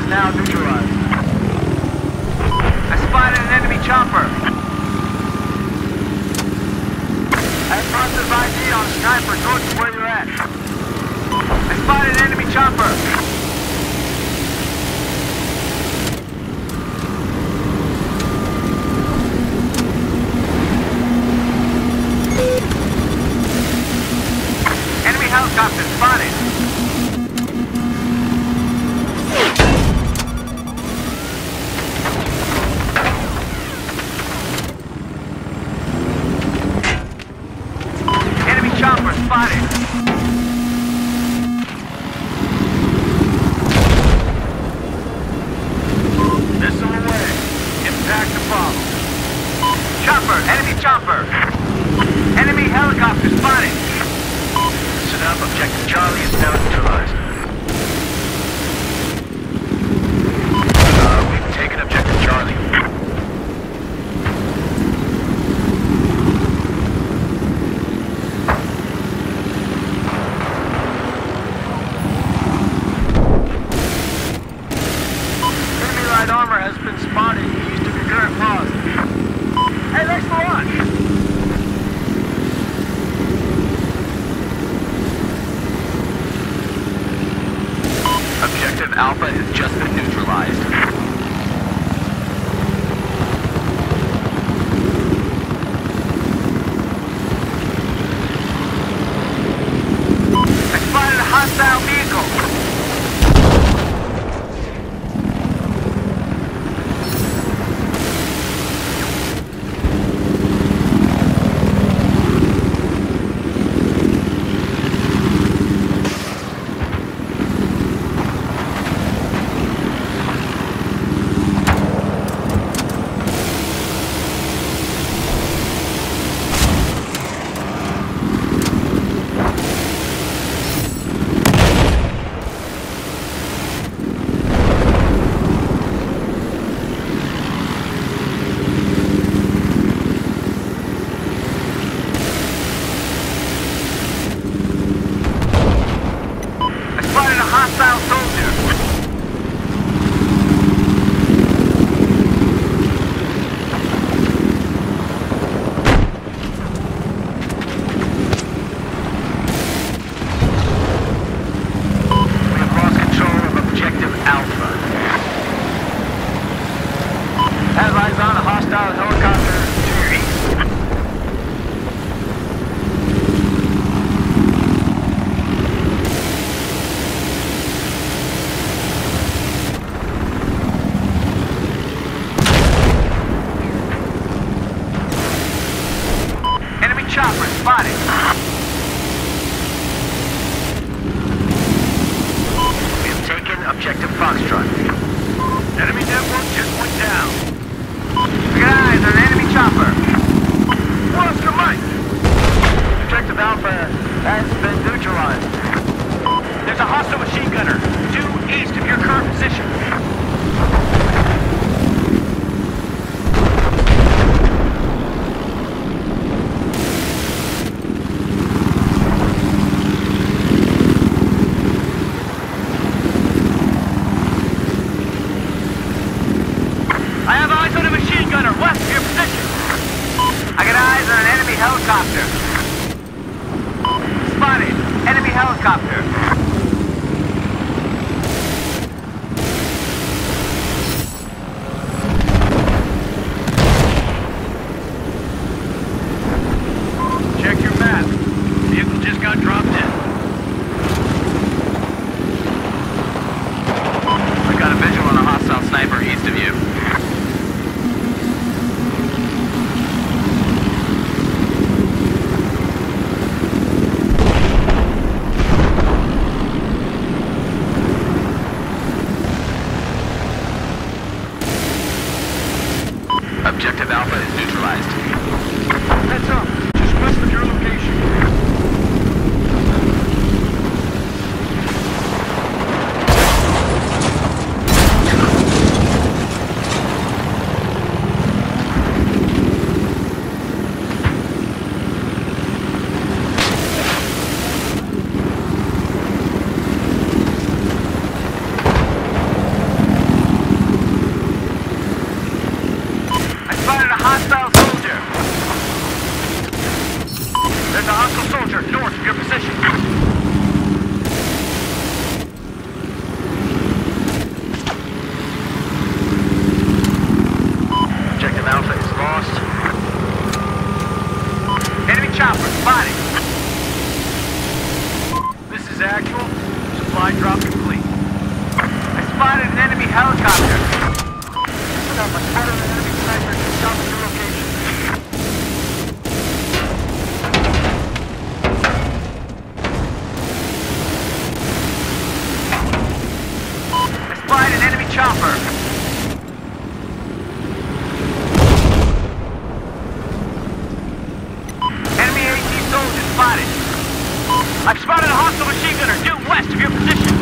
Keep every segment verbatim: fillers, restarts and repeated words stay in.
now neutralized. I spotted an enemy chopper. I have positive I D on a sniper north of where you're at. I spotted an enemy chopper. Enemy helicopter spotted. Enemy chopper spotted. Missile away. Impact the problem. Chopper, enemy chopper. Enemy helicopter spotted. Listen up, objective Charlie is now neutralized. Uh, we've taken objective Charlie. Enemy light armor has been spotted east of your current pause. Hey, thanks for launch! Objective Alpha has just been neutralized. I spotted a hostile vehicle. Hostile soldier. We have lost control of objective Alpha. Have eyes on a hostile helicopter to your east. Chopper spotted. We have taken objective Foxtrot. Enemy network just went down. We got eyes on an enemy chopper. Oscar Mike. Objective Alpha has been neutralized. There's a hostile machine gunner due east of your current position. I have eyes on a machine gunner west of your position. I got eyes on an enemy helicopter. Spotted. actual. Supply drop complete. I spotted an enemy helicopter. Listen up, I spotted an enemy sniper just south of your location. I spotted an enemy chopper. Enemy AT soldier spotted. I've spotted a hostile machine gunner due west of your position.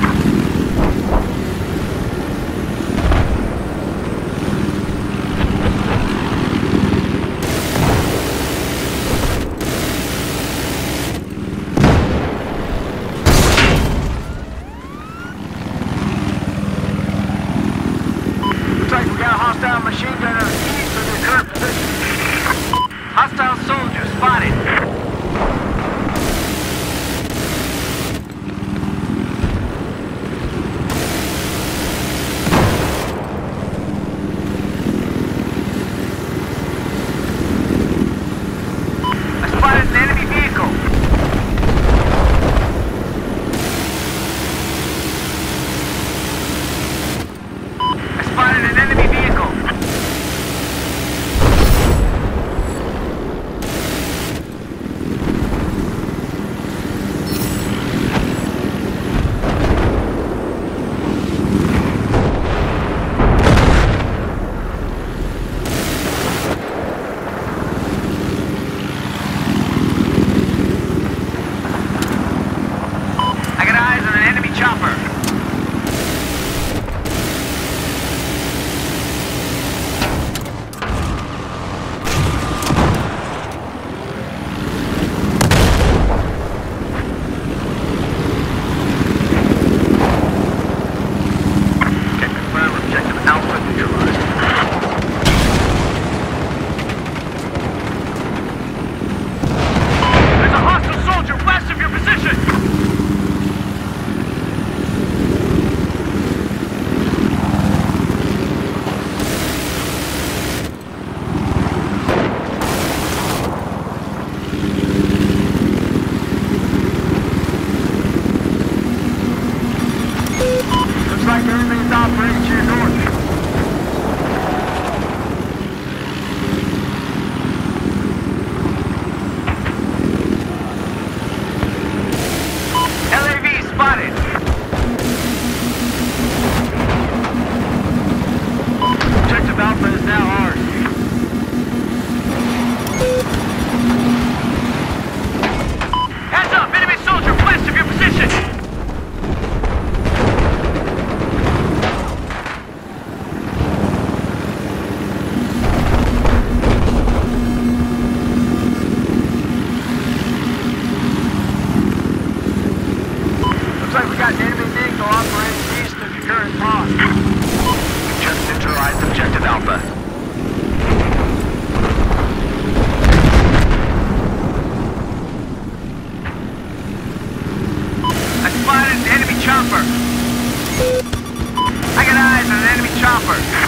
Looks like we got a hostile machine gunner east of your current position. Hostile soldier spotted. Everything's operating to your north. L A V spotted. Objective Alpha is now ours. Heads up! Enemy soldier west of your position! We got an enemy vehicle operating east of your current post. We just neutralized Objective Alpha. I spotted an enemy chopper. I got eyes on an enemy chopper.